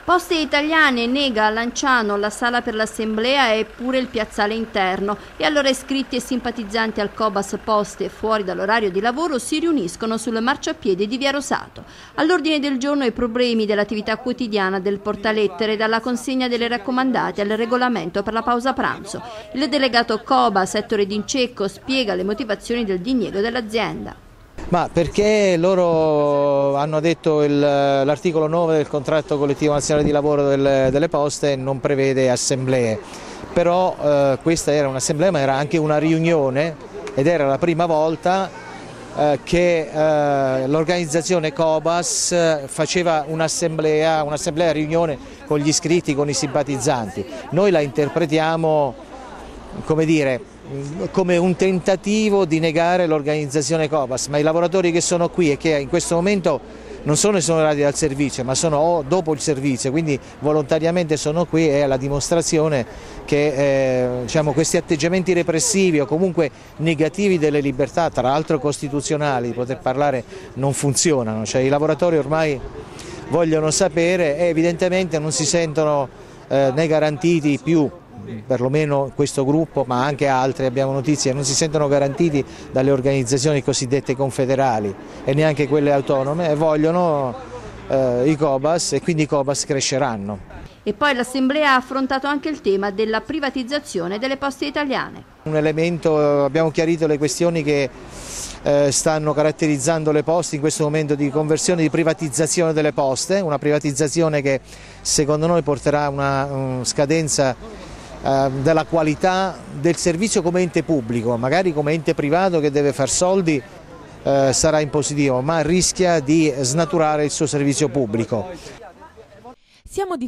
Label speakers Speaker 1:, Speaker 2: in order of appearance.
Speaker 1: Poste Italiane nega a Lanciano la sala per l'assemblea e pure il piazzale interno, e allora iscritti e simpatizzanti al Cobas Poste fuori dall'orario di lavoro si riuniscono sul marciapiede di Via Rosato. All'ordine del giorno i problemi dell'attività quotidiana del portalettere, dalla consegna delle raccomandate al regolamento per la pausa pranzo. Il delegato Cobas, Ettore D'Incecco, spiega le motivazioni del diniego dell'azienda.
Speaker 2: Ma perché loro hanno detto l'articolo 9 del contratto collettivo nazionale di lavoro delle poste non prevede assemblee, però questa era un'assemblea ma era anche una riunione ed era la prima volta che l'organizzazione Cobas faceva un'assemblea riunione con gli iscritti, con i simpatizzanti. Noi la interpretiamo, come dire, come un tentativo di negare l'organizzazione Cobas, ma i lavoratori che sono qui e che in questo momento non sono esonerati dal servizio ma sono dopo il servizio, quindi volontariamente sono qui, è la dimostrazione che diciamo, questi atteggiamenti repressivi o comunque negativi delle libertà, tra l'altro costituzionali, di poter parlare, non funzionano. Cioè, i lavoratori ormai vogliono sapere e evidentemente non si sentono né garantiti più, perlomeno questo gruppo, ma anche altri, abbiamo notizie, non si sentono garantiti dalle organizzazioni cosiddette confederali e neanche quelle autonome, e vogliono i Cobas, e quindi i Cobas cresceranno.
Speaker 1: E poi l'Assemblea ha affrontato anche il tema della privatizzazione delle Poste Italiane.
Speaker 2: Un elemento, abbiamo chiarito le questioni che stanno caratterizzando le poste in questo momento di conversione, di privatizzazione delle poste, una privatizzazione che secondo noi porterà a una scadenza della qualità del servizio come ente pubblico. Magari come ente privato che deve far soldi sarà in positivo, ma rischia di snaturare il suo servizio pubblico.